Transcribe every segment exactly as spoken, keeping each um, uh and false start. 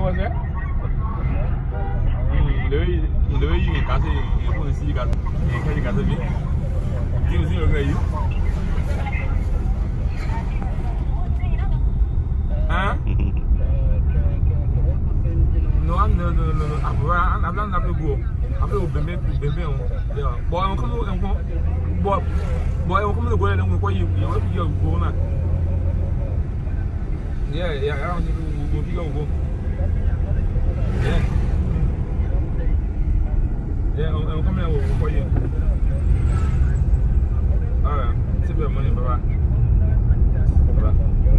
was that? The way you can cast it, you can see you got you can cast it. You see what you huh? No, I'm no, no, no, no. I'm I'm not going to go. I'm going to be maybe, maybe, yeah. Boy, I'm coming, I'm coming. Boy, boy, I'm coming to go and I'm going to you. You want to go now? Yeah, yeah. I don't think we'll go. Go. Yeah. Yeah, I'm coming out for you. All right. Save your money, bye bye. Bye.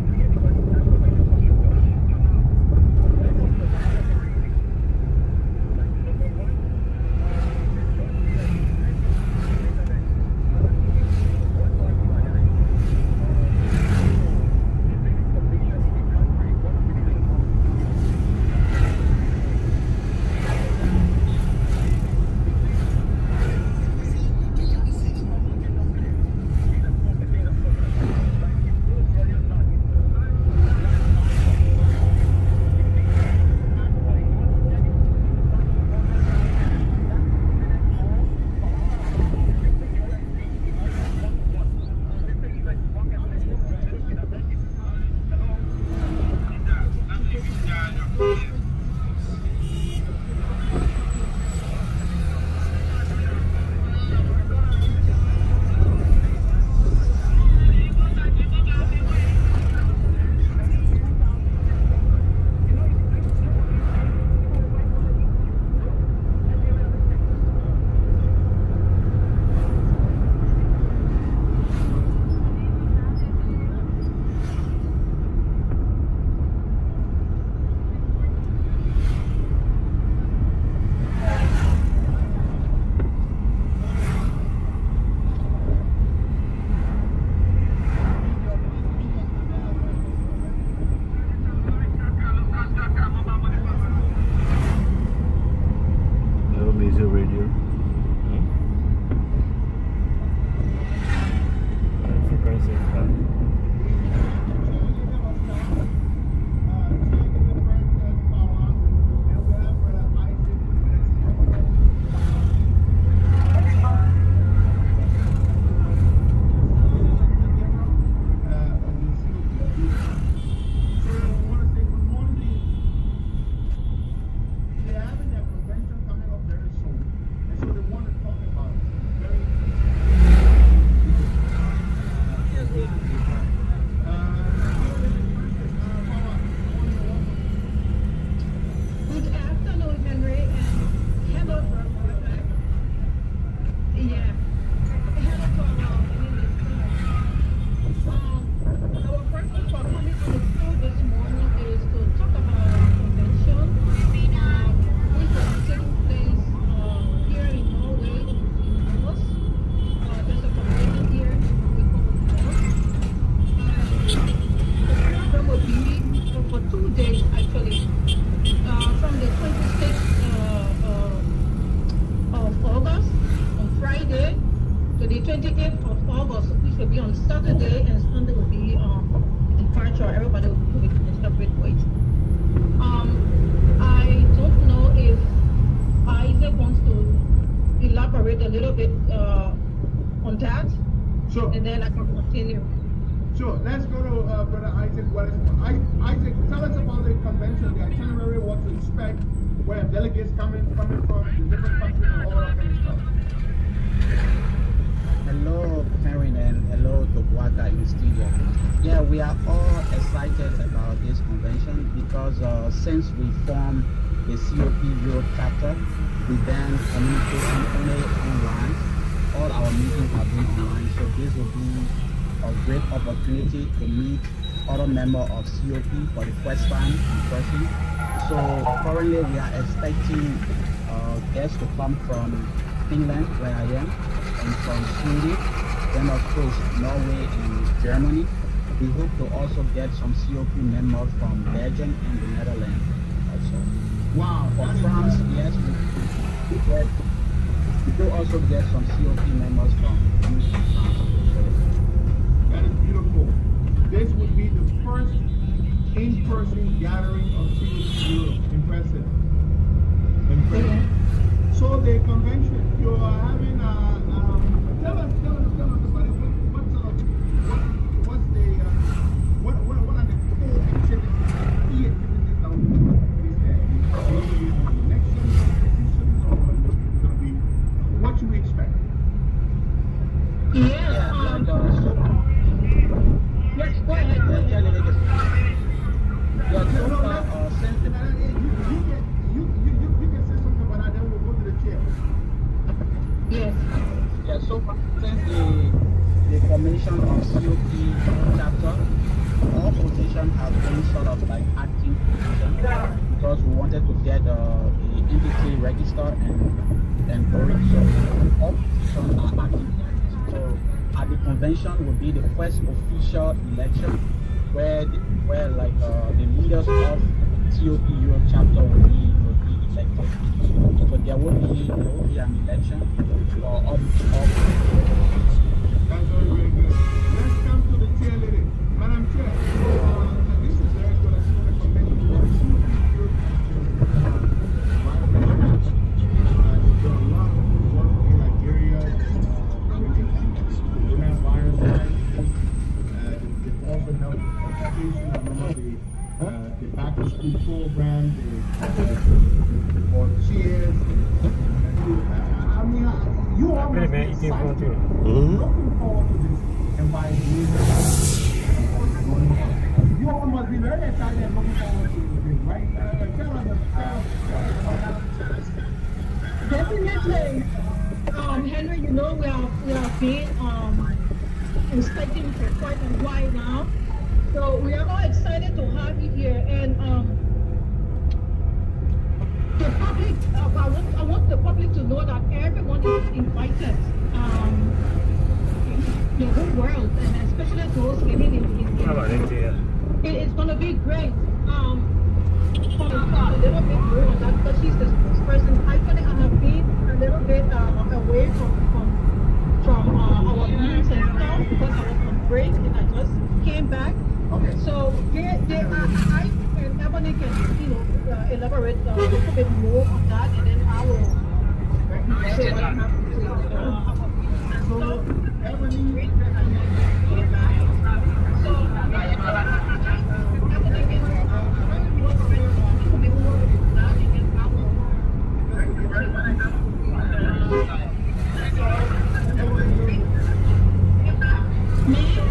Since we formed the C O P Europe chapter, we then communicate only online. All our meetings have been online, so this will be a great opportunity to meet other members of C O P for the first time in person. So currently we are expecting uh, guests to come from Finland, where I am, and from Sweden, then of course Norway and Germany. We hope to also get some C O P members from Belgium and the Netherlands also. Wow. For France, yes, we, we, get, we do also get some C O P members from France. That is beautiful. This would be the first in-person gathering of C O P Europe in C O P chapter, our position has been sort of like active position because we wanted to get uh, the entity registered and and buried. So all positions are active. So at the convention will be the first official election where the, where like uh, the leaders of C O P Europe chapter will be will be elected. So there will be there will be an election for all all. That's very, very good. Let's come to the chair lady. Madam Chair, uh, this is very good. I just want to commend you for C O P Europe chapter. You've done a lot of work in Nigeria, uh, coronavirus crisis, uh, they've offered help education. I remember the Uh, the back to school program, the, the for cheers. Uh, I mean, uh, you all must be excited. Mm-hmm. Looking forward to this and by you all must be very excited and looking forward to this, right? Uh, tell us about Definitely. Um, Henry, you know, we have, we have been um, expecting for quite a while now. So we are all excited to have you here, and um, the public, uh, I, want, I want the public to know that everyone is invited, um, the whole world, and especially those living in, in, in How about it, yeah. it, it's going to be great. Um, for a little bit more on that, because she's the spokesperson. Actually, I have been a little bit uh, away from from, from uh, our meetings and stuff because I was on break and I just came back. Okay. So they, they are, I and Ebony can, you know, uh, elaborate uh, a little bit more on that, and then I will say what I have to say uh, about it. So, Ebony, so, Ebony can me?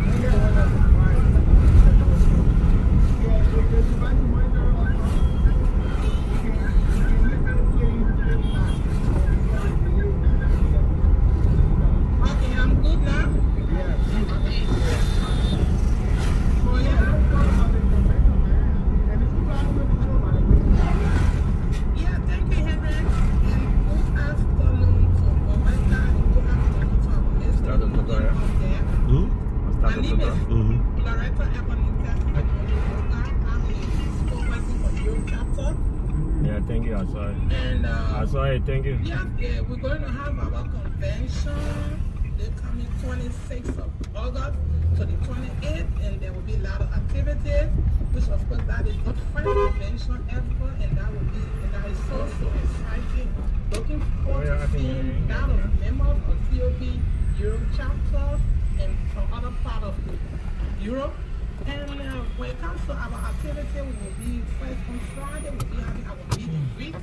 Thank you. Yeah, yeah, we're going to have our convention the coming twenty-sixth of August to the twenty-eighth, and there will be a lot of activities, which of course that is the first convention ever, and that will be, and that is so, so exciting. Looking forward to seeing a lot of members of C O P Europe chapter and from other parts of Europe. And uh, when it comes to our activity, we will be first on Friday, we'll be having our meet and greet.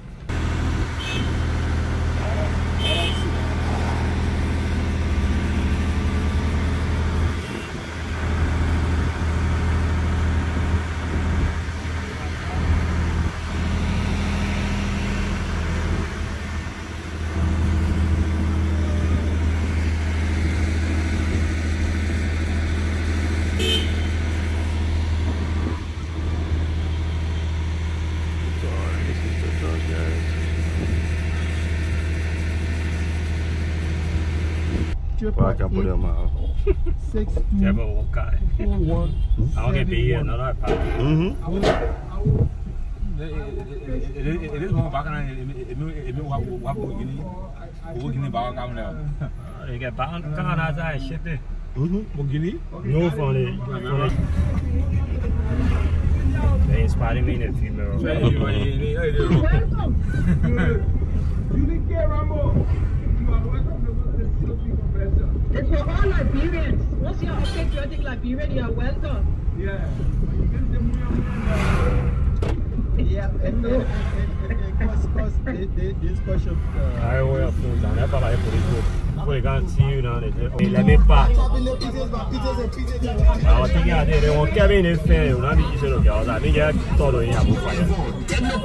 Well, I can put it on my own. Six, two, You ever walk out? four, one, I'll get be another part. Mm-hmm. I will, I will, it is one back and it may walk with Guinea. Guinea back down there. You get bound, come on outside, shit it. Mm-hmm. Guinea? No funny. They inspired me in a female. You didn't care, Rambo. You are welcome to the C O P convention. It's for all Liberians. Once you're a patriotic Liberian, you are welcome. Yeah. Yeah, and uh, because because this question. I will have to down there, but I put it. We can't see you now. Let me pass. I was thinking I did. They won't get me in fair. You'll not be easy to get out. I mean, yeah, thought we have a fire.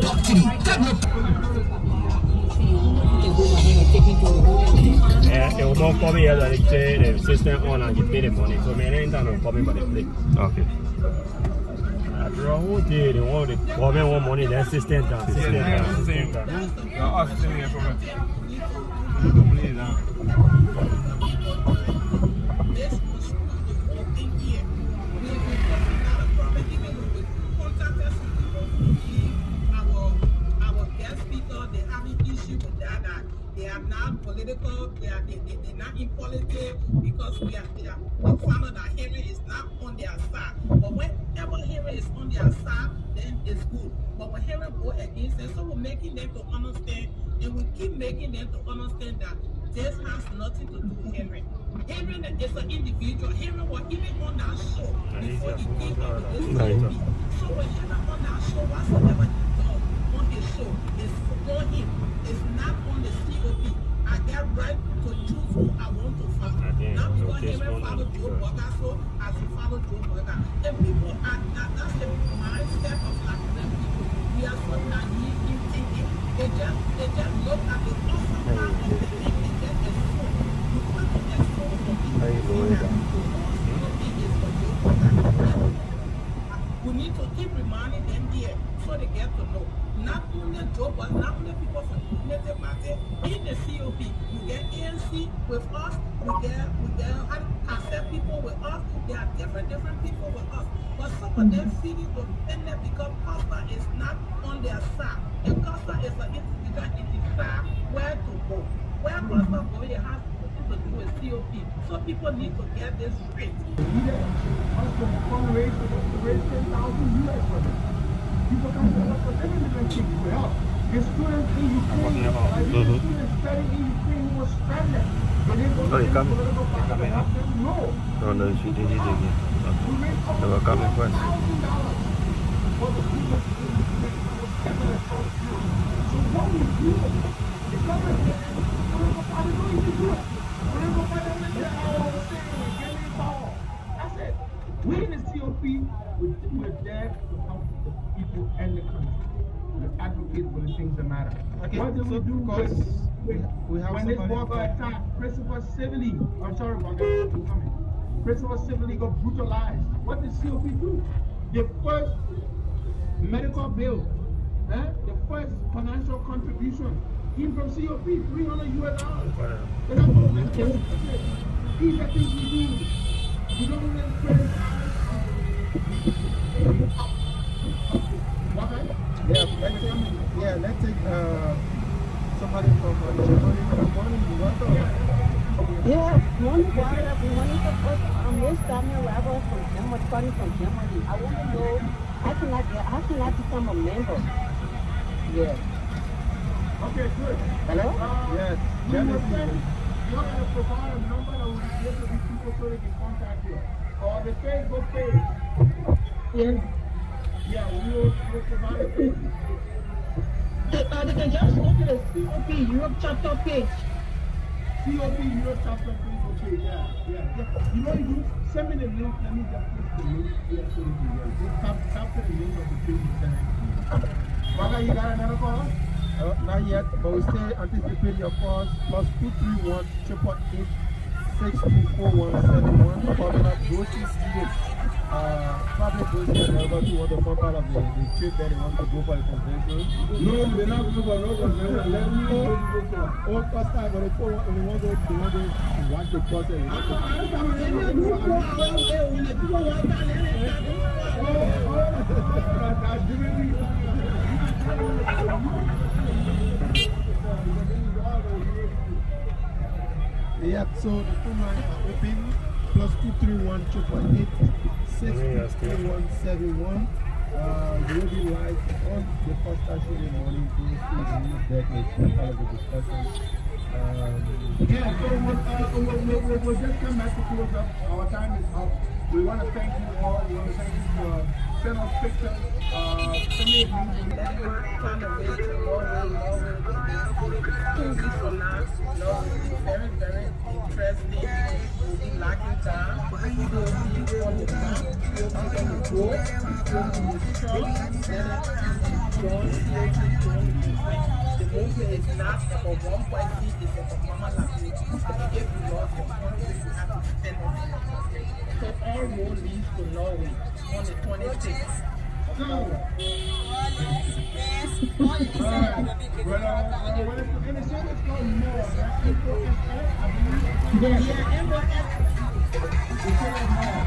Yeah, it will Someone called me here that they say the system on and you pay the money. So man, anytime they call me by the plate. Okay. After a whole day, they want to call me one money, then system down, system down, system down. Yeah, us still here for it. They are not political, they are they, they, they're not in politics because we are, they are we found out that hearing is not on their side. But whenever hearing is on their side, then it's good. But when hearing go against them, so we're making them to understand, and we keep making them to understand that this has nothing to do with hearing. Hearing is an individual. Hearing was even on that show before he came up with this show. So when hearing on that show, whatsoever he does on his show is for him. It's not on the C O P. I get right to choose who I want to follow. Not because hearing follow Joe Burger, so as he follow Joe Burger. And people are that, that's the mindset of like them people. We are so naive in thinking. They just they just look at the awesome part of the thing they get a soul. You want to get soul from people. We need to keep reminding them here so they get to know. Not only Joe, but not only people from Native Matter in the C O P. You get A N C with us, we get we get accept people with us. There are different different people with us. But some of them feeling offended because Costa is not on their side. And Costa is an individual in the side where to go. Where Costa go, it has nothing to do with C O P. So people need to get this straight. People come to us for different different things for help. The students in Ukraine, like the students studying in Ukraine who were stranded. They didn't go to the political party to help them. No. No, no, she did it again. They were coming first. For the people so what we do, the government, the political party don't even do it. The political party don't say, oh, we're saying, give me power. That's it. We in the C O P, we're there to help the people and the country. We advocate for the things that matter. Okay, what did so we do because with, we have when this somebody war got attacked? Christopher Civilly, I'm sorry about that, coming. Christopher Civilly got brutalized. What did C O P do? The first medical bill, eh? the first financial contribution came from C O P, three hundred U S dollars. These are things we do. We don't let criticize. Yeah, let's take, yeah, let's take uh, somebody from uh, Germany. Good morning, you welcome. Yeah, morning, brother. We want to support um, Miss Daniel Rabble from Germany, calling from Germany. I want to know how can I get, how can I become a member? Yeah. Okay, good. Hello? Uh, yes, Jennifer. You're going to provide a number that will be able to these people so they can contact you. Or the Facebook page. Yeah. Yeah, we will we'll provide a page. Uh, they can just go to the C O P Europe chapter page. C O P Europe chapter Facebook page, yeah, yeah, yeah. You know, you send me the link, let me just put the link here so you can get it. Just tap, tap the link of the page and send it to you. Baga, you got another call? Uh, not yet, but we still anticipate your calls. Plus two three one triple eight six two four one seven one. Calling up grocery students. Uh, probably those who are never to want to come part of the, the trip that they want to go for the convention. No, they're not going for no convention. Let me go to all first time, but they want to go to watch the process. Yeah, so the phone lines are open. Plus two three one triple eight six two four one seven one. Uh, we will be live on the first station in the morning. That is part of the discussion. Um, yeah, so we'll, uh, we'll, we'll, we'll just come back to close up. Our time is up. We want to thank you all. We want to thank you for sending us pictures. Uh, sending us Trying to wait to Norway, Norway, two weeks from now, Norway is very, very interesting. We'll be locking down. We'll be on the ground. We'll be on the boat. We'll be in the truck. Then John, C O P, John, the most mean, it's not about one party, it's about Mama Latin. And if you lost your country, you have to defend it. So all road leads to Norway on the twenty-sixth. So, uh, well, uh, uh, what is the, and it's always called more, right? M O S S, I believe. Yeah, yeah, M O S S. It's called more.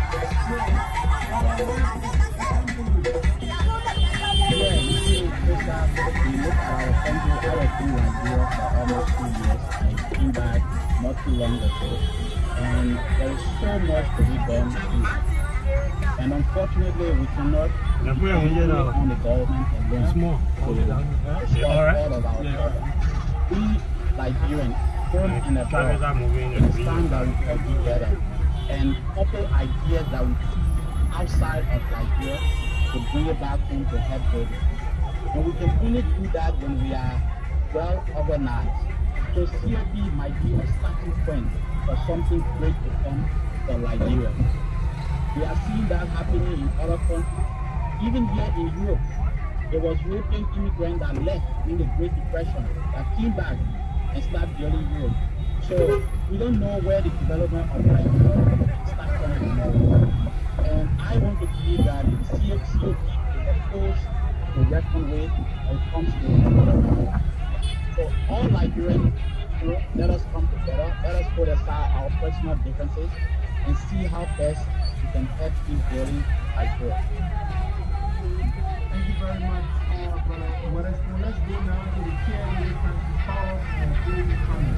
Yeah, you see, because uh, we looked at our country, I was in Nigeria for almost two years. I came back not too long ago, and there is so much to be done here. And unfortunately, we cannot depend on the government alone to solve all of our problems. We, Nigerians, home and abroad, it's time that we come together and couple ideas that we see outside of Nigeria to bring it back home to help building. And we can only do that when we are well organized. So C O P might be a starting point for something great to come from Nigeria. We are seeing that happening in other countries. Even here in Europe, there was European immigrants that left in the Great Depression that came back and started building Europe. So we don't know where the development of Nigeria starts coming from. And I want to believe that the C O P is a force to reckon with when it comes to development. So all Nigerians, you know, let us come together, let us put aside our personal differences and see how best we can help in building Nigeria. Thank you very much, uh, brother. What is, well, let's go now to the chair of the country, Paul, and closing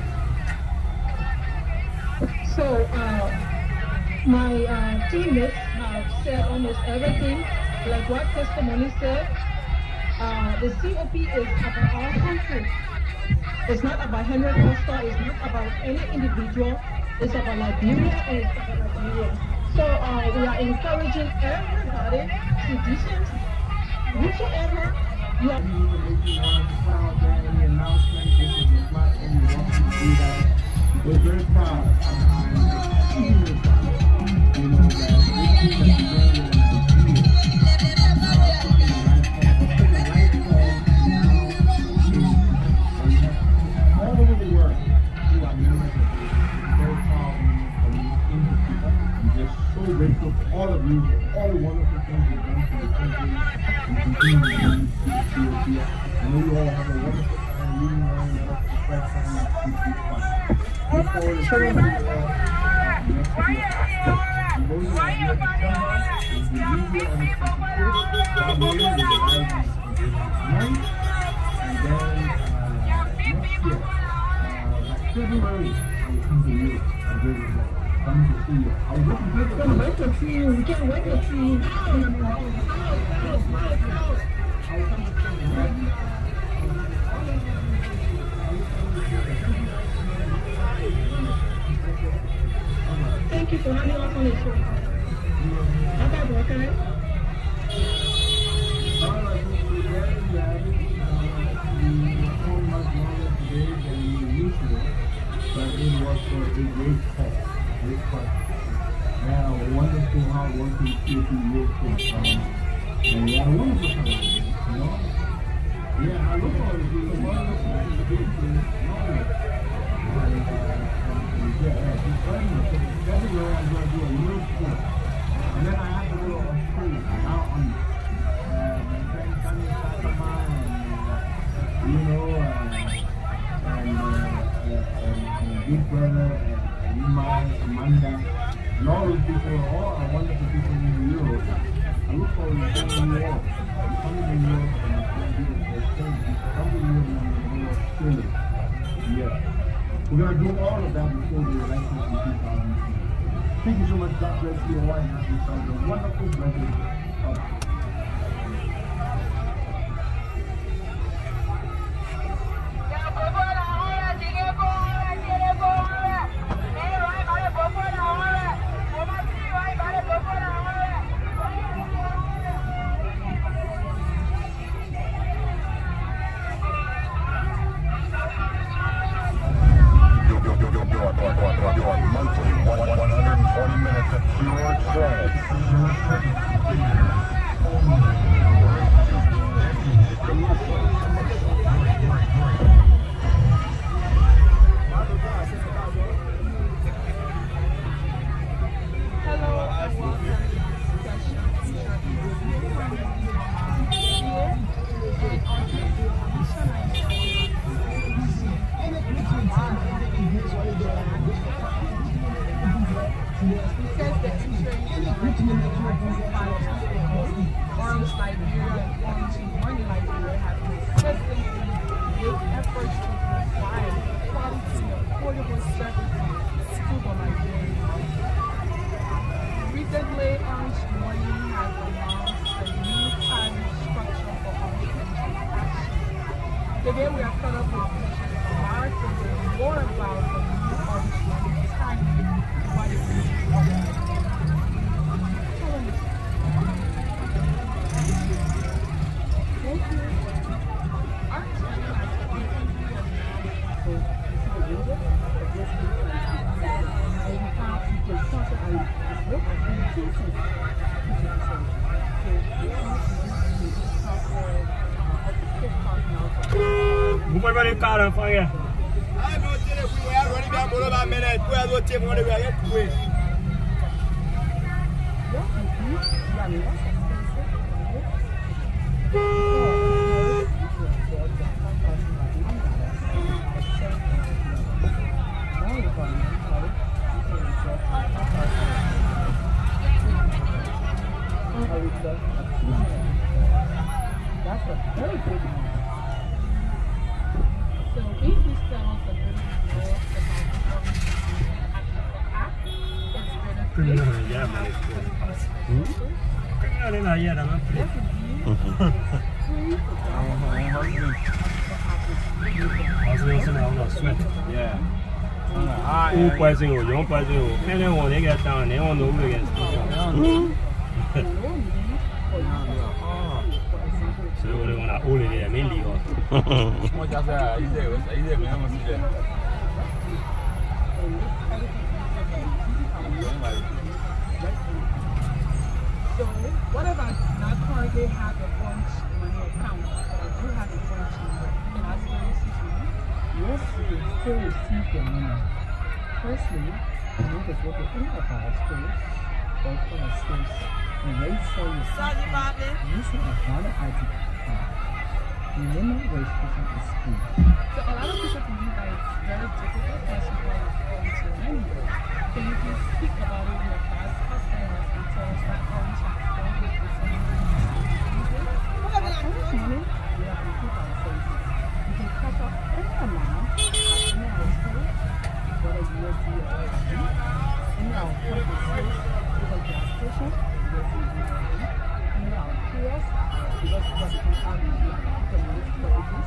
comments. So, uh, my uh, teammates have said almost everything. Like what testimony said, uh, the C O P is about our country. It's not about Henry Costa, it's not about any individual. It's about Liberia and it's about Nigeria. So uh, we are encouraging everybody, citizens, whosoever you are. We need to make you want to put out there any announcement. This is the platform we want you to do that. We're very proud. I'm extremely proud. You know that this is a very all over the world, who are members of this very proud community. I'm just so grateful for all of you, all the wonderful things you've done for the country and continue to do for C O P. I know you all have a wonderful time reading, learning, and up to the first time and keep it fun. Look forward to seeing you all uh, next year. And those of you at the camera, is the media on the twenty-fifth, God willing, with the rising on the ninth, and then uh, next year, uh, February, I will come to you and Brewerville. Coming to see you. I was looking good. We can't wait to see you. We can't wait to see you. I will come to see you. Thank you for having us on the show. Bye bye, okay? All right, so there you have it. We were so much longer today than usual, but it was for a great cause. Great question. Man, a wonderful, hard-working C O P youth. Um, and we had a wonderful time, you know? Yeah, I look forward to it. It's a wonderful time to be in Monrovia. And, uh, and yeah, yeah, it's funny. So February, I'm going to do a little tour. And then I have to go to Australia, out on uh, my friend Sunny Sakama and, uh, you know, uh, and, uh, uh, and, and Big Brother, and Imai, Amanda, and all those people, all are wonderful people in Europe. I look forward to seeing you all. I'm coming to Europe and I'm going to do the first thing. Come to Europe and I'm going to go to Australia. Yeah. We're going to do all of that before the elections in two thousand twenty. Thank you so much. God bless you all and have yourselves a wonderful blessing. Bye-bye. Your monthly one hundred twenty minutes of pure trance. Today we are caught up with Mark and more about the new orange money time. What it is. Thank you. Orange money has been Vous pouvez pas les cartes, enfant. Ah non, tiens, oui, oui, on est bien, on va mener, pour aller au thème, on est bien, oui. That's a very big one. So if you tell us a little more about the it's been a Yeah, man, it's good. I didn't know yet, I'm not pretty. I was listening, I'm not sweat. Yeah. Who poison you? You don't poison you. And then when they get down, they don't know who against. So they want to hold it there, mainly. Moi, j'ai fait à Isère, à Isère, mais non, c'est So, what about not currently have a bunch money account, but I do have a bunch number? Can I still receive money? Yes, you can still receive your money. Firstly, you need to go to any of our stores or from our stores and register yourself using a valid I D card. Remember, registration is free. So, a lot of people think that it's very difficult because you want to go into anywhere. Can you please speak about it in your past customers and tell us that orange has done with the same Orange money, we have improved our services. You can catch up any amount at any of our stores, whether U S D or U S D, any of our point of sales, either gas station, U S D or U S D, any of our kiosks, because we have different avenues, we have different ways for it is.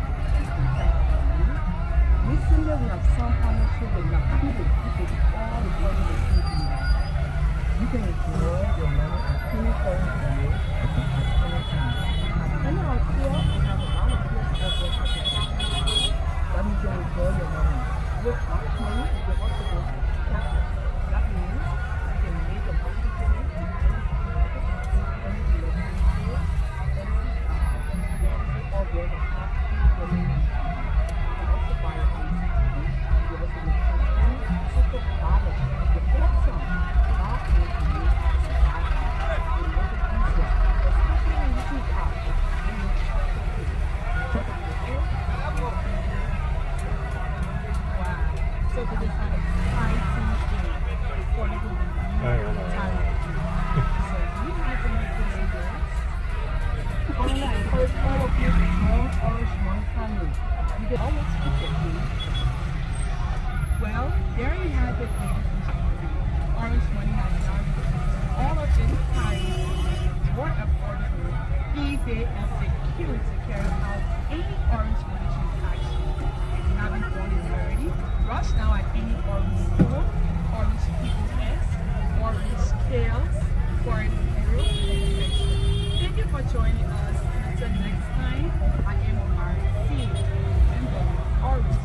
Recently, we have some partnership with Nakuru, which is all the money that you can buy. You can withdraw your money at any point in the year, at any time. At any of our kiosks, we have a lot of kiosks offering at the time. That means you can withdraw your money. With cash money, you can also go to cash. That means you can make a monthly payment to any supermarket, any electronic store, any or where the half free delivery. Well, there you have it, ladies and gentlemen. Orange money has now become all of its time more affordable, easy, and secure to carry out any orange money transaction. If you haven't done it already, rush now at any orange store, orange people X, orange scales, for an area extension. Thank you for joining us. Until next time, I am Omar C. And the orange.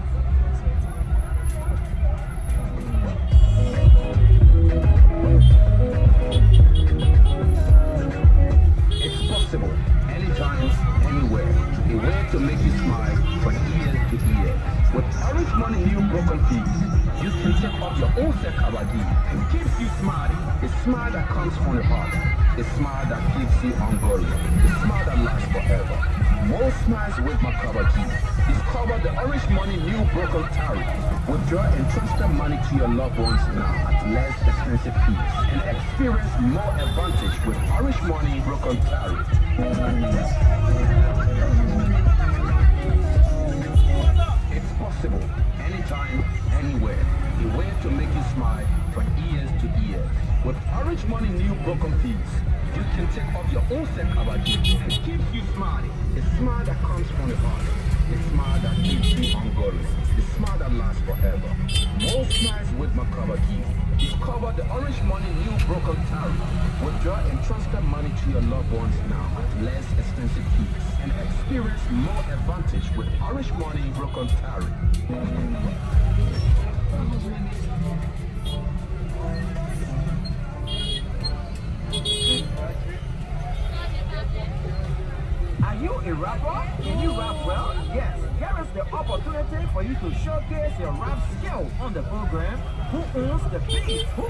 It's possible, anytime, anywhere. A way to make you smile from ear to ear. With Orange Money New Broken Teeth, you can take off your own set kabadi and keeps you smiling. A smile that comes from the heart. A smile that keeps you ongoing. A smile that lasts forever. More smiles with my kabadi. Discover the Orange Money New Broken Tariff. Withdraw and transfer money to your loved ones now at less expensive fees and experience more advantage with Orange Money Broken Tariff. It's possible, anytime, anywhere. A way to make you smile from ears to ears. With Orange Money New Broken Fees, you can take off your own set kabadi and keeps you smiling. A smile that that comes from the heart. The smile that keeps you ongoing. The smile that lasts forever. More smiles with Macabre Gift. Discover the Orange Money new broken tariff. Withdraw and transfer money to your loved ones now at less expensive fees and experience more advantage with Orange Money broken tariff. Are you a rapper? Can you rap well? Yes. Here is the opportunity for you to showcase your rap skill on the program. Who owns the beat? Who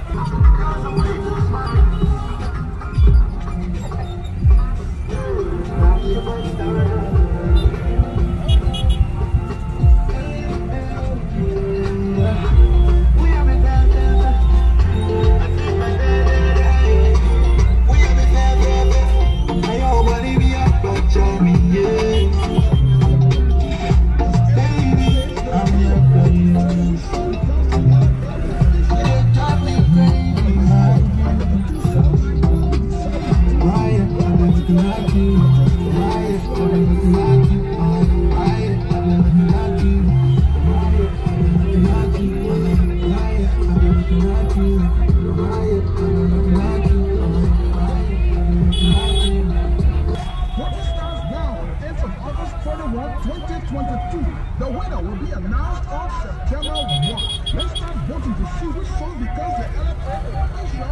twenty twenty-two. The winner will be announced on September first. Let's start voting to see which song becomes the electoral official.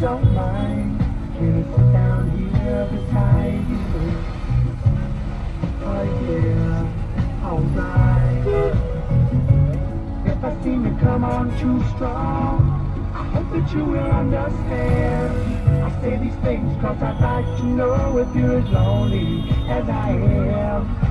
don't mind, can I sit down here beside you? Oh yeah, alright. If I seem to come on too strong, I hope that you will understand. I say these things cause I'd like to know if you're as lonely as I am.